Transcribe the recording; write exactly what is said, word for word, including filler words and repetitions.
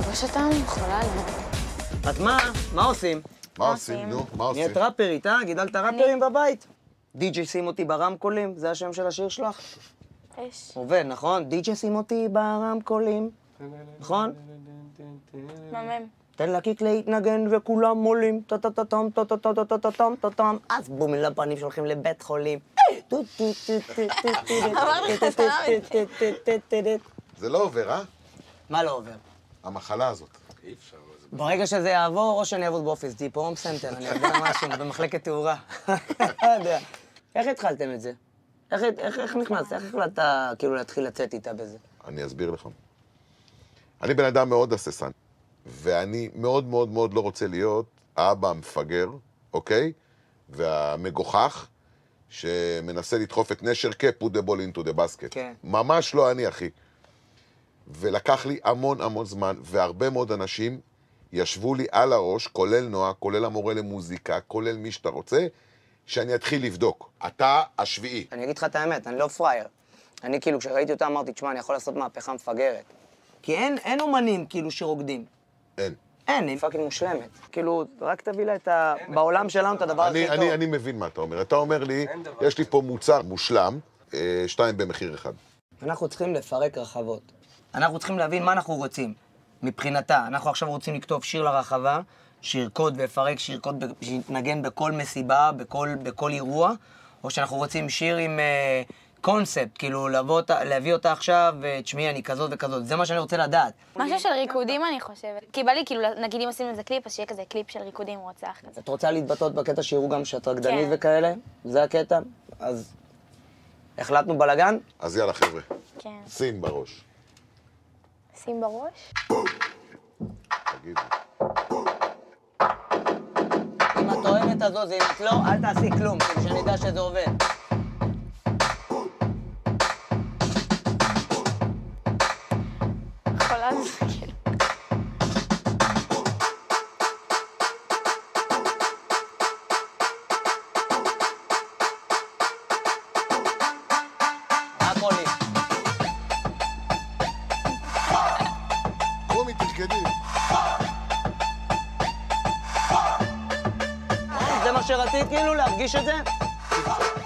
לפגוש אותם, חולה עליהם. אז מה? מה עושים? מה עושים? נו, מה עושים? נהיית ראפרית, אה? גידלת ראפרים בבית? די-ג'יי שים אותי ברמקולים, זה השם של השיר שלך? יש. עובד, נכון? די-ג'יי שים אותי ברמקולים, נכון? מהמם. תן לקיק להתנגן וכולם עולים, טה-טה-טה-טם, טה-טה-טה-טה-טם, טה-טם, אז בום לפנים שהולכים לבית חולים. זה לא עובר, אה? מה לא עובר? המחלה הזאת. אי אפשר. ברגע שזה יעבור, או שאני אעבוד באופיס דיפ, או הום סנטר, אני יודע משהו, במחלקת תאורה. לא יודע. איך התחלתם את זה? איך, איך, איך נכנסת? איך החלטת כאילו להתחיל לצאת איתה בזה? אני אסביר לך. אני בן אדם מאוד הססן, ואני מאוד מאוד מאוד לא רוצה להיות האבא המפגר, אוקיי? והמגוחך, שמנסה לדחוף את נשר כ-put the ball into the basket. כן. ממש לא אני, אחי. ולקח לי המון המון זמן, והרבה מאוד אנשים ישבו לי על הראש, כולל נועה, כולל המורה למוזיקה, כולל מי שאתה רוצה, שאני אתחיל לבדוק. אתה השביעי. אני אגיד לך את האמת, אני לא פרייר. אני כאילו, כשראיתי אותה אמרתי, תשמע, אני יכול לעשות מהפכה מפגרת. כי אין, אין אומנים כאילו שרוקדים. אין. אין, היא פאקינג מושלמת. כאילו, רק תביא לה את ה... בעולם שלנו את הדבר הכי אני, טוב. אני, אני מבין מה אתה אומר. אתה אומר לי, יש לי פה מוצר מושלם, אה, שתיים במחיר אחד. אנחנו צריכים לפרק רחבות. אנחנו צריכים להבין מה אנחנו רוצים. מבחינתה, אנחנו עכשיו רוצים לכתוב שיר לרחבה, שירקוד ויפרק, שירקוד, שיתנגן בכל מסיבה, בכל, בכל אירוע, או שאנחנו רוצים שיר עם אה, קונספט, כאילו להביא, להביא אותה עכשיו, ותשמעי, אני כזאת וכזאת. זה מה שאני רוצה לדעת. משהו של ריקודים אני חושבת. כי בא לי, כאילו, נגיד אם עושים לזה קליפ, אז שיהיה כזה קליפ של ריקודים רוצח כזה. את רוצה להתבטאות בקטע שיראו גם שאת רקדנית כן. וכאלה? זה הקטע? אז החלטנו בלגן? אז יאללה, חבר'ה. כן. שים בראש. שים בראש. תגידו. אם את אוהבת אז זוזי, אם את לא, אל תעשי כלום, כדי שאני יודע שזה עובד. חולה על זה, כאילו. הכל לי. קומי, תשקדי. זה מה שרצית כאילו, להרגיש את זה?